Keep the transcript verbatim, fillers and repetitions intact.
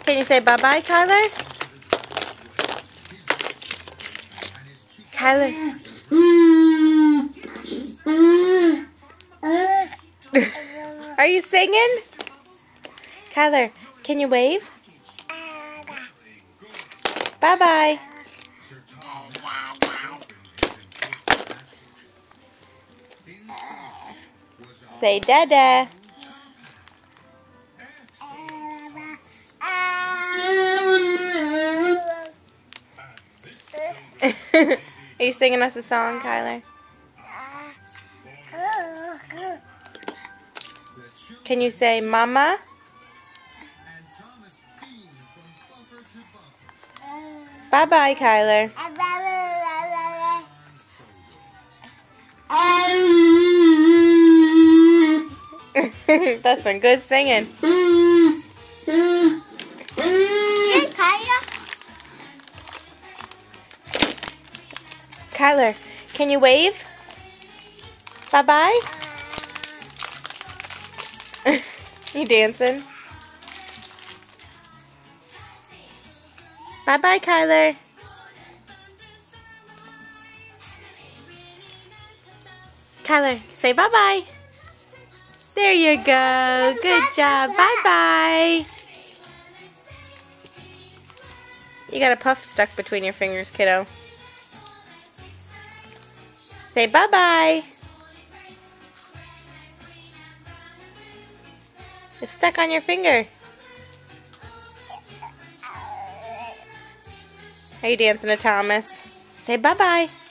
Can you say bye-bye, Kyler? Kyler. Are you singing? Kyler, can you wave? Bye-bye. Say dada. Are you singing us a song, Kyler? Can you say mama? Bye-bye, Kyler. That's some good singing. Kyler, can you wave? Bye-bye? You dancing? Bye-bye, Kyler. Kyler, say bye-bye. There you go. Good job. Bye-bye. You got a puff stuck between your fingers, kiddo. Say bye-bye. It's stuck on your finger. Are you dancing to Thomas? Say bye-bye.